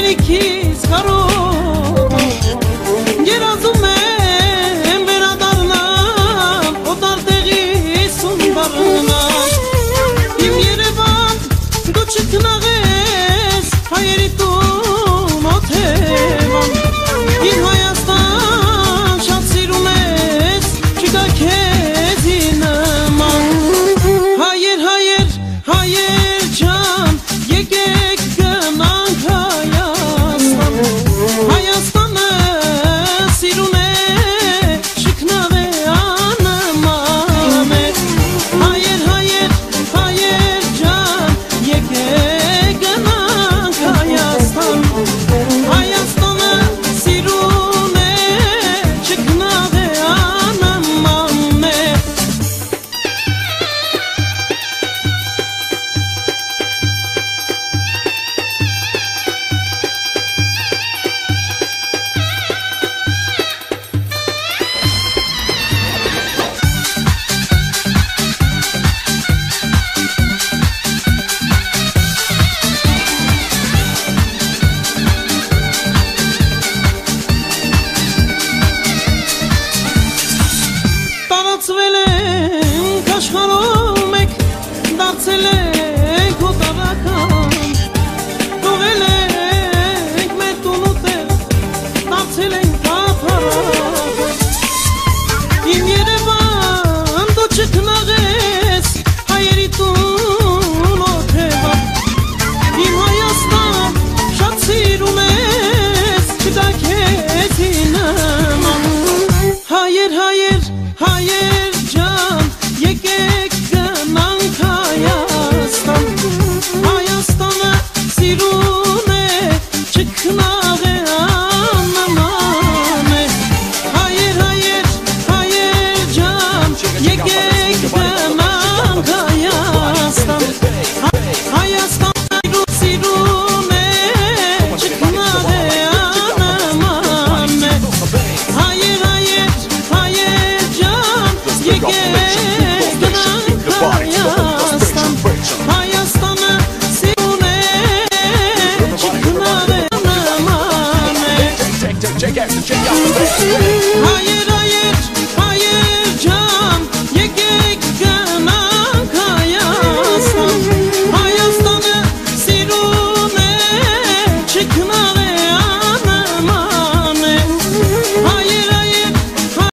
Երիքից խարով Գերազում եմ վերադառնամ Օտար տեղի սուն դառնամ Իմ Երևան դու չքնաղես Հայերի տուն օթևան Իմ Հայաստան շատ սիրում ես Չկա քեզի նման Հայեր, հայեր, հայեր ջան Եկեք գնանք Հայաստան Հայաստանը սիրուն է Շքնավ է անման է Հայեր, հայեր, հայեր ջան Եկեք գնանք Հայաստան Հայաստանը սիրուն է Շքնավ է անման է Տարածվել ենք աշխարհում եք դարձել ենք հոտարական Թողել ենք մեր տուն ու տեղ դարձել ենք թափառական Իմ Երևան դու չքնաղես հայերի տուն օթևան Իմ Հայաստան շատ սիրում ես չկա քեզի նման Հայեր, հայեր, հայեր ջան Եկեք գնանք Հայաստան Հայաստանը սիրուն է Չքնաղ է անման է Հայեր, հայեր, հայեր ջան Եկեք գնանք Հայաստան Հայաստանը սիրուն է Չքնաղ է անման է Հայեր, հայեր, հայեր ջան Եկեք գնանք Հայաստան Հայաստանը սիրուն է Չքնաղ է անման է Հայեր, հայեր